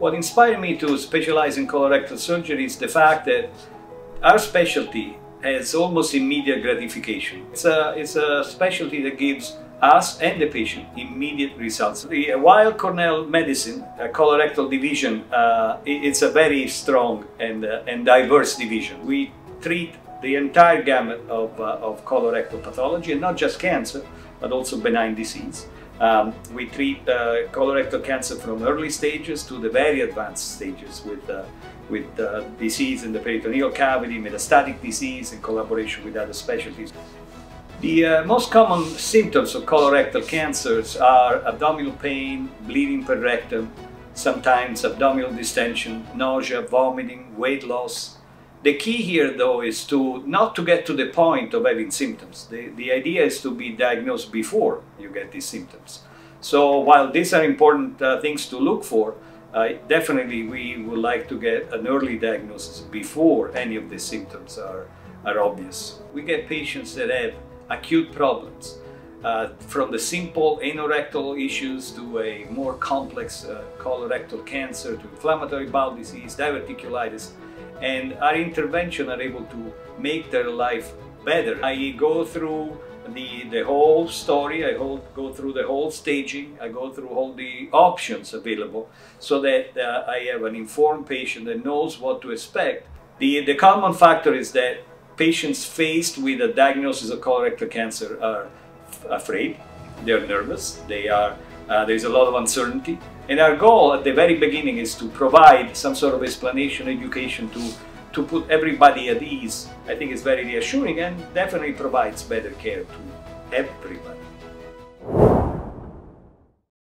What inspired me to specialize in colorectal surgery is the fact that our specialty has almost immediate gratification. It's a specialty that gives us and the patient immediate results. The Weill Cornell Medicine colorectal division, it's a very strong and diverse division. We treat the entire gamut of colorectal pathology, and not just cancer, but also benign disease. We treat colorectal cancer from early stages to the very advanced stages with disease in the peritoneal cavity, metastatic disease in collaboration with other specialties. The most common symptoms of colorectal cancers are abdominal pain, bleeding per rectum, sometimes abdominal distension, nausea, vomiting, weight loss. The key here, though, is not to get to the point of having symptoms. The idea is to be diagnosed before you get these symptoms. So while these are important things to look for, definitely we would like to get an early diagnosis before any of these symptoms are obvious. We get patients that have acute problems, from the simple anorectal issues to a more complex colorectal cancer, to inflammatory bowel disease, diverticulitis. And our intervention are able to make their life better. I go through the whole story, I go through the whole staging, I go through all the options available so that I have an informed patient that knows what to expect. The common factor is that patients faced with a diagnosis of colorectal cancer are afraid, they're nervous, there's a lot of uncertainty. And our goal at the very beginning is to provide some sort of explanation, education to put everybody at ease. I think it's very reassuring and definitely provides better care to everybody.